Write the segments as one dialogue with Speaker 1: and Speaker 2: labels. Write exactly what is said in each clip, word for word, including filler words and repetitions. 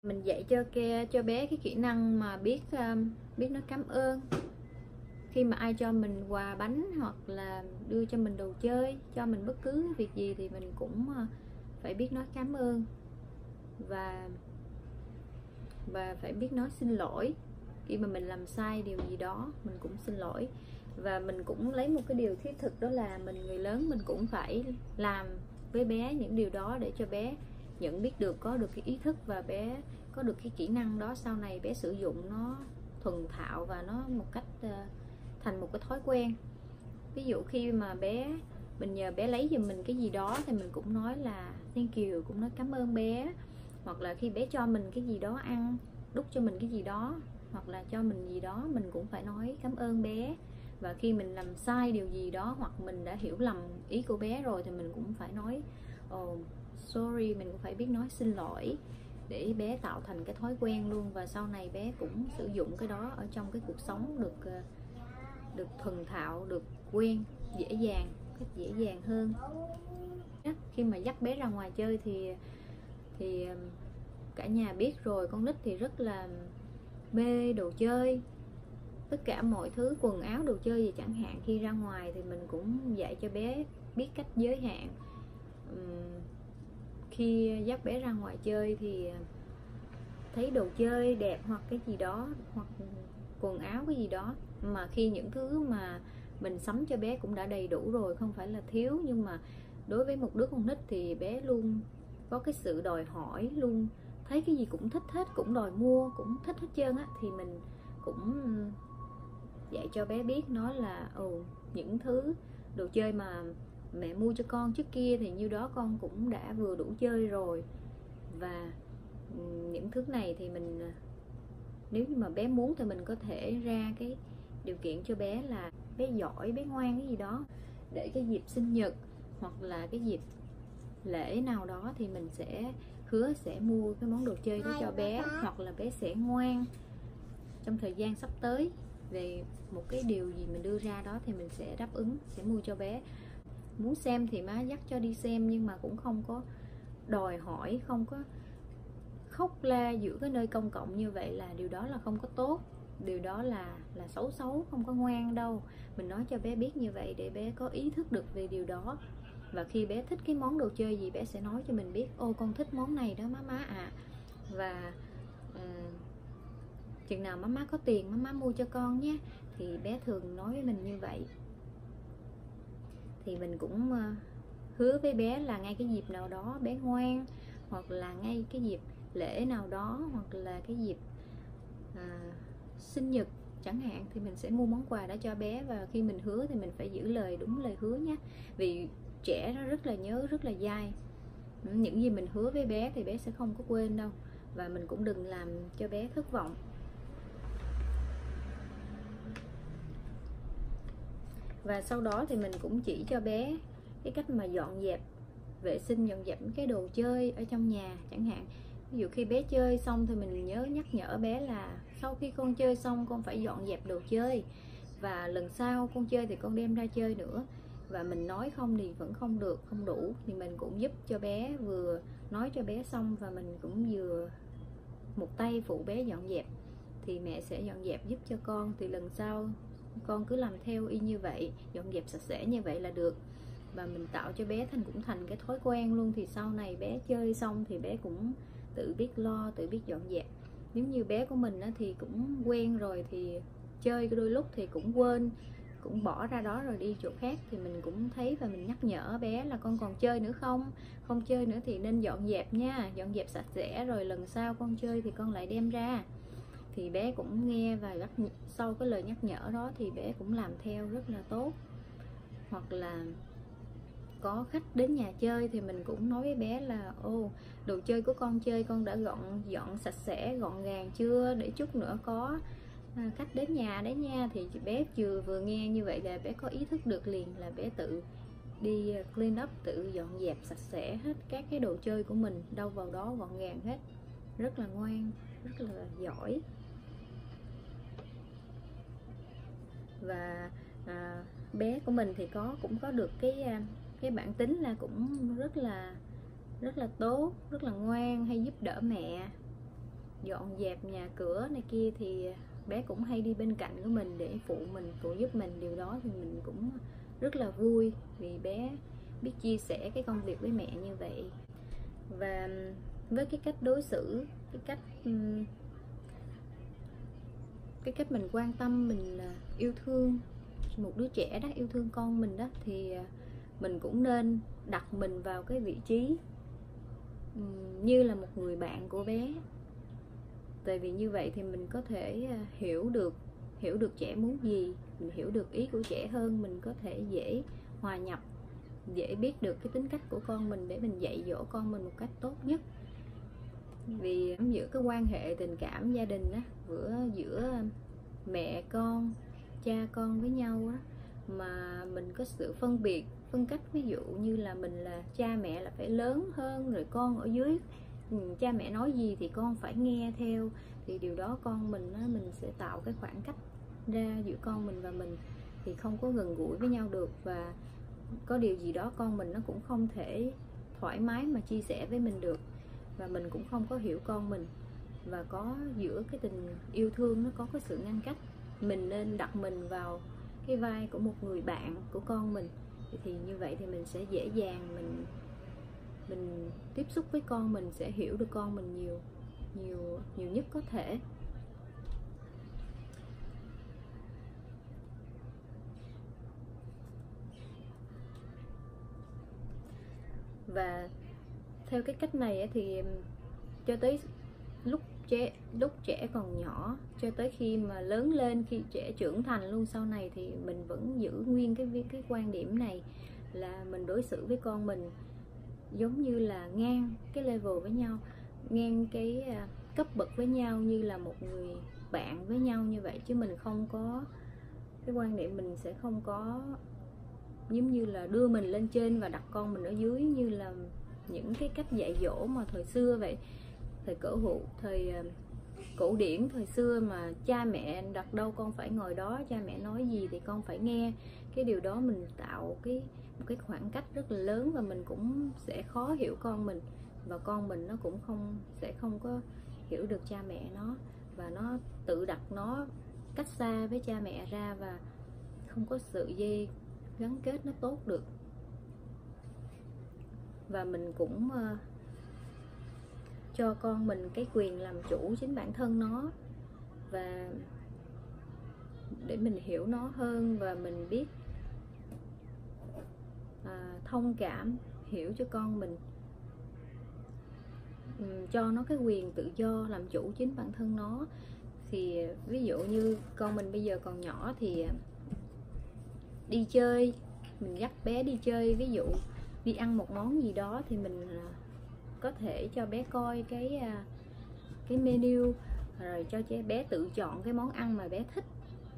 Speaker 1: Mình dạy cho ke cho bé cái kỹ năng mà biết um, biết nói cảm ơn khi mà ai cho mình quà bánh hoặc là đưa cho mình đồ chơi, cho mình bất cứ việc gì thì mình cũng uh, phải biết nói cảm ơn và và phải biết nói xin lỗi khi mà mình làm sai điều gì đó, mình cũng xin lỗi. Và mình cũng lấy một cái điều thiết thực, đó là mình người lớn mình cũng phải làm với bé những điều đó để cho bé nhận biết được, có được cái ý thức và bé có được cái kỹ năng đó, sau này bé sử dụng nó thuần thạo và nó một cách uh, thành một cái thói quen. Ví dụ khi mà bé mình nhờ bé lấy giùm mình cái gì đó thì mình cũng nói là thank you, cũng nói cảm ơn bé. Hoặc là khi bé cho mình cái gì đó ăn, đút cho mình cái gì đó hoặc là cho mình gì đó, mình cũng phải nói cảm ơn bé. Và khi mình làm sai điều gì đó hoặc mình đã hiểu lầm ý của bé rồi thì mình cũng phải nói oh, sorry, mình cũng phải biết nói xin lỗi để bé tạo thành cái thói quen luôn. Và sau này bé cũng sử dụng cái đó ở trong cái cuộc sống được được thuần thạo, được quen, dễ dàng, cách dễ dàng hơn. Khi mà dắt bé ra ngoài chơi thì thì cả nhà biết rồi, con nít thì rất là mê đồ chơi, tất cả mọi thứ, quần áo, đồ chơi gì chẳng hạn. Khi ra ngoài thì mình cũng dạy cho bé biết cách giới hạn. Uhm, khi dắt bé ra ngoài chơi thì thấy đồ chơi đẹp hoặc cái gì đó, hoặc quần áo cái gì đó, mà khi những thứ mà mình sắm cho bé cũng đã đầy đủ rồi, không phải là thiếu, nhưng mà đối với một đứa con nít thì bé luôn có cái sự đòi hỏi, luôn thấy cái gì cũng thích hết, cũng đòi mua, cũng thích hết trơn á, thì mình cũng dạy cho bé biết nói là ừ, những thứ đồ chơi mà mẹ mua cho con trước kia thì nhiêu đó con cũng đã vừa đủ chơi rồi. Và những thứ này thì mình, nếu như mà bé muốn thì mình có thể ra cái điều kiện cho bé là bé giỏi, bé ngoan cái gì đó, để cái dịp sinh nhật hoặc là cái dịp lễ nào đó thì mình sẽ hứa sẽ mua cái món đồ chơi đó cho bé, hoặc là bé sẽ ngoan trong thời gian sắp tới về một cái điều gì mình đưa ra đó thì mình sẽ đáp ứng, sẽ mua cho bé. Muốn xem thì má dắt cho đi xem, nhưng mà cũng không có đòi hỏi, không có khóc la giữa cái nơi công cộng như vậy, là điều đó là không có tốt, điều đó là là xấu xấu, không có ngoan đâu. Mình nói cho bé biết như vậy để bé có ý thức được về điều đó. Và khi bé thích cái món đồ chơi gì, bé sẽ nói cho mình biết, ô con thích món này đó má má ạ. À. Và uh, chừng nào má má có tiền má má mua cho con nhé, thì bé thường nói với mình như vậy. Thì mình cũng uh, hứa với bé là ngay cái dịp nào đó bé ngoan, hoặc là ngay cái dịp lễ nào đó, hoặc là cái dịp à, sinh nhật chẳng hạn, thì mình sẽ mua món quà đó cho bé. Và khi mình hứa thì mình phải giữ lời, đúng lời hứa nhé, vì trẻ nó rất là nhớ, rất là dai. Những gì mình hứa với bé thì bé sẽ không có quên đâu. Và mình cũng đừng làm cho bé thất vọng. Và sau đó thì mình cũng chỉ cho bé cái cách mà dọn dẹp, vệ sinh, dọn dẹp cái đồ chơi ở trong nhà chẳng hạn. Ví dụ khi bé chơi xong thì mình nhớ nhắc nhở bé là sau khi con chơi xong con phải dọn dẹp đồ chơi, và lần sau con chơi thì con đem ra chơi nữa. Và mình nói không thì vẫn không được, không đủ, thì mình cũng giúp cho bé, vừa nói cho bé xong và mình cũng vừa một tay phụ bé dọn dẹp. Thì mẹ sẽ dọn dẹp giúp cho con, thì lần sau con cứ làm theo y như vậy, dọn dẹp sạch sẽ như vậy là được. Và mình tạo cho bé thành cũng thành cái thói quen luôn, thì sau này bé chơi xong thì bé cũng tự biết lo, tự biết dọn dẹp. Nếu như bé của mình thì cũng quen rồi thì chơi đôi lúc thì cũng quên, cũng bỏ ra đó rồi đi chỗ khác, thì mình cũng thấy và mình nhắc nhở bé là con còn chơi nữa không, không chơi nữa thì nên dọn dẹp nha, dọn dẹp sạch sẽ rồi lần sau con chơi thì con lại đem ra. Thì bé cũng nghe, và sau cái lời nhắc nhở đó thì bé cũng làm theo rất là tốt. Hoặc là có khách đến nhà chơi thì mình cũng nói với bé là ô, đồ chơi của con chơi con đã gọn dọn sạch sẽ, gọn gàng chưa, để chút nữa có khách đến nhà đấy nha. Thì bé chưa vừa nghe như vậy là bé có ý thức được liền, là bé tự đi clean up, tự dọn dẹp sạch sẽ hết các cái đồ chơi của mình, đâu vào đó gọn gàng hết, rất là ngoan, rất là giỏi. Và à, bé của mình thì có cũng có được cái cái bản tính là cũng rất là rất là tốt, rất là ngoan, hay giúp đỡ mẹ. dọn dẹp nhà cửa này kia thì bé cũng hay đi bên cạnh của mình để phụ mình, phụ giúp mình. Điều đó thì mình cũng rất là vui vì bé biết chia sẻ cái công việc với mẹ như vậy. Và với cái cách đối xử, cái cách cái cách mình quan tâm, mình yêu thương một đứa trẻ đó, yêu thương con mình đó, thì mình cũng nên đặt mình vào cái vị trí như là một người bạn của bé. Tại vì như vậy thì mình có thể hiểu được hiểu được trẻ muốn gì, mình hiểu được ý của trẻ hơn, mình có thể dễ hòa nhập, dễ biết được cái tính cách của con mình để mình dạy dỗ con mình một cách tốt nhất. Vì giữa cái quan hệ tình cảm gia đình á, giữa giữa mẹ con, cha con với nhau á, mà mình có sự phân biệt, phân cách, ví dụ như là mình là cha mẹ là phải lớn hơn, rồi con ở dưới, cha mẹ nói gì thì con phải nghe theo, thì điều đó con mình á, mình sẽ tạo cái khoảng cách ra giữa con mình và mình, thì không có gần gũi với nhau được. Và có điều gì đó con mình nó cũng không thể thoải mái mà chia sẻ với mình được, và mình cũng không có hiểu con mình. Và có giữa cái tình yêu thương nó có cái sự ngăn cách. Mình nên đặt mình vào cái vai của một người bạn của con mình, thì như vậy thì mình sẽ dễ dàng mình mình tiếp xúc với con mình, sẽ hiểu được con mình nhiều nhiều nhiều nhất có thể. Và theo cái cách này thì cho tới lúc trẻ lúc trẻ còn nhỏ, cho tới khi mà lớn lên, khi trẻ trưởng thành luôn sau này, thì mình vẫn giữ nguyên cái cái quan điểm này, là mình đối xử với con mình giống như là ngang cái level với nhau, ngang cái cấp bậc với nhau, như là một người bạn với nhau như vậy. Chứ mình không có cái quan điểm, mình sẽ không có giống như là đưa mình lên trên và đặt con mình ở dưới, như là những cái cách dạy dỗ mà thời xưa vậy, thời cổ hủ, thời cổ điển thời xưa, mà cha mẹ đặt đâu con phải ngồi đó, cha mẹ nói gì thì con phải nghe. Cái điều đó mình tạo cái một cái khoảng cách rất là lớn, và mình cũng sẽ khó hiểu con mình, và con mình nó cũng không sẽ không có hiểu được cha mẹ nó, và nó tự đặt nó cách xa với cha mẹ ra, và không có sự dây gắn kết nó tốt được. Và mình cũng uh, cho con mình cái quyền làm chủ chính bản thân nó, và để mình hiểu nó hơn, và mình biết à, thông cảm, hiểu cho con mình, um, cho nó cái quyền tự do làm chủ chính bản thân nó. Thì ví dụ như con mình bây giờ còn nhỏ thì đi chơi, mình dắt bé đi chơi, ví dụ đi ăn một món gì đó, thì mình có thể cho bé coi cái cái menu, rồi cho trẻ bé tự chọn cái món ăn mà bé thích,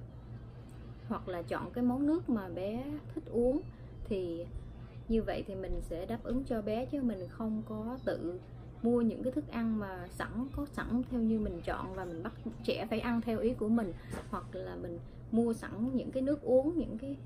Speaker 1: hoặc là chọn cái món nước mà bé thích uống. Thì như vậy thì mình sẽ đáp ứng cho bé, chứ mình không có tự mua những cái thức ăn mà sẵn có sẵn theo như mình chọn, và mình bắt trẻ phải ăn theo ý của mình, hoặc là mình mua sẵn những cái nước uống, những cái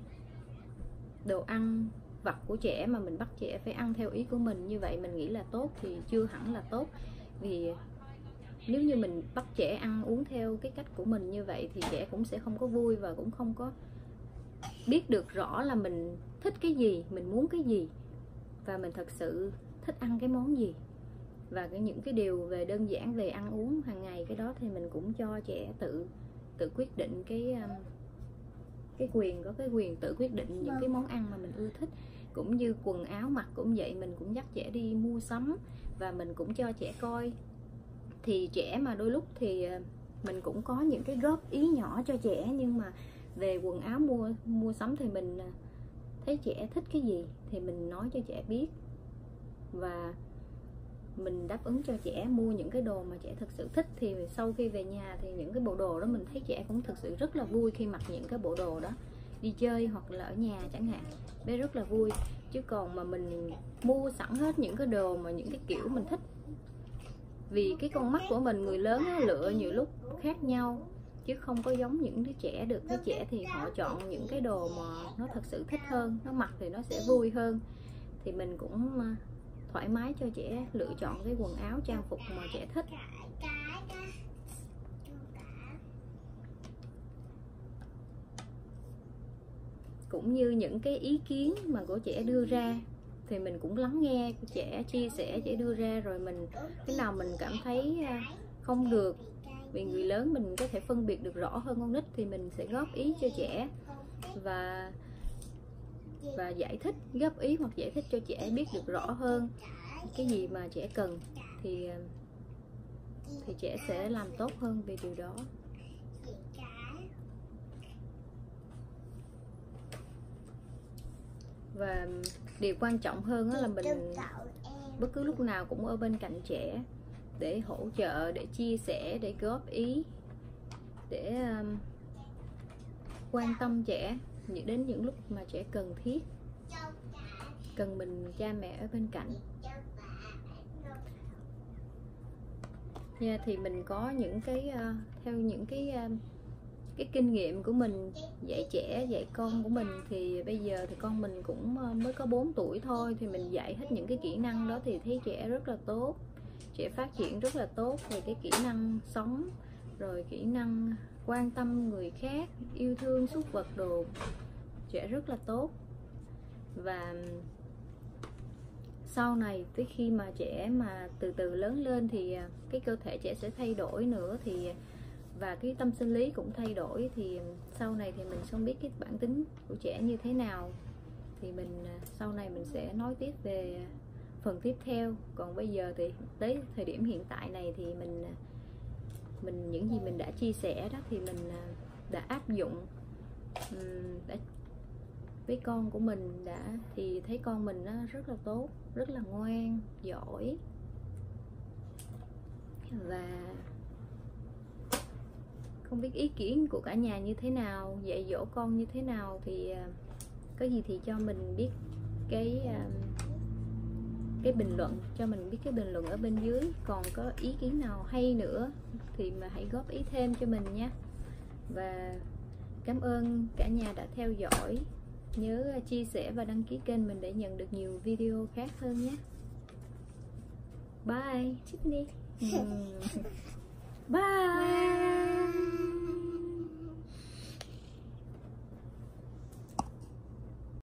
Speaker 1: đồ ăn vặt của trẻ mà mình bắt trẻ phải ăn theo ý của mình. Như vậy mình nghĩ là tốt thì chưa hẳn là tốt, vì nếu như mình bắt trẻ ăn uống theo cái cách của mình như vậy thì trẻ cũng sẽ không có vui, và cũng không có biết được rõ là mình thích cái gì, mình muốn cái gì, và mình thật sự thích ăn cái món gì. Và cái những cái điều về đơn giản về ăn uống hàng ngày, cái đó thì mình cũng cho trẻ tự tự quyết định cái cái quyền có cái quyền tự quyết định những cái món ăn mà mình ưa thích. Cũng như quần áo mặc cũng vậy, mình cũng dắt trẻ đi mua sắm, và mình cũng cho trẻ coi. Thì trẻ mà đôi lúc thì mình cũng có những cái góp ý nhỏ cho trẻ, nhưng mà về quần áo mua mua sắm thì mình thấy trẻ thích cái gì thì mình nói cho trẻ biết, và mình đáp ứng cho trẻ mua những cái đồ mà trẻ thực sự thích. Thì sau khi về nhà thì những cái bộ đồ đó mình thấy trẻ cũng thực sự rất là vui khi mặc những cái bộ đồ đó đi chơi, hoặc là ở nhà chẳng hạn, bé rất là vui. Chứ còn mà mình mua sẵn hết những cái đồ mà những cái kiểu mình thích, vì cái con mắt của mình người lớn nó lựa nhiều lúc khác nhau, chứ không có giống những đứa trẻ được. Đứa trẻ thì họ chọn những cái đồ mà nó thật sự thích hơn, nó mặc thì nó sẽ vui hơn. Thì mình cũng thoải mái cho trẻ lựa chọn cái quần áo trang phục mà trẻ thích. cũng như những cái ý kiến mà của trẻ đưa ra thì mình cũng lắng nghe trẻ chia sẻ, trẻ đưa ra, rồi mình cái nào mình cảm thấy không được, vì người lớn mình có thể phân biệt được rõ hơn con nít, thì mình sẽ góp ý cho trẻ và và giải thích, góp ý hoặc giải thích cho trẻ biết được rõ hơn cái gì mà trẻ cần, thì thì trẻ sẽ làm tốt hơn về điều đó. Và điều quan trọng hơn là mình bất cứ lúc nào cũng ở bên cạnh trẻ để hỗ trợ, để chia sẻ, để góp ý, để um, quan tâm trẻ đến những lúc mà trẻ cần thiết, cần mình cha mẹ ở bên cạnh. Yeah, thì mình có những cái uh, theo những cái uh, cái kinh nghiệm của mình dạy trẻ, dạy con của mình, thì bây giờ thì con mình cũng mới có bốn tuổi thôi, thì mình dạy hết những cái kỹ năng đó thì thấy trẻ rất là tốt, trẻ phát triển rất là tốt về cái kỹ năng sống, rồi kỹ năng quan tâm người khác, yêu thương súc vật đồ, trẻ rất là tốt. Và sau này tới khi mà trẻ mà từ từ lớn lên thì cái cơ thể trẻ sẽ thay đổi nữa, thì và cái tâm sinh lý cũng thay đổi, thì sau này thì mình không biết cái bản tính của trẻ như thế nào, thì mình sau này mình sẽ nói tiếp về phần tiếp theo. Còn bây giờ thì tới thời điểm hiện tại này thì mình mình những gì mình đã chia sẻ đó thì mình đã áp dụng đã với con của mình, đã thì thấy con mình nó rất là tốt, rất là ngoan, giỏi. Và không biết ý kiến của cả nhà như thế nào, dạy dỗ con như thế nào, thì có gì thì cho mình biết cái cái bình luận, cho mình biết cái bình luận ở bên dưới. Còn có ý kiến nào hay nữa thì mà hãy góp ý thêm cho mình nhé. Và cảm ơn cả nhà đã theo dõi. Nhớ chia sẻ và đăng ký kênh mình để nhận được nhiều video khác hơn nhé. Bye Sydney. Bye.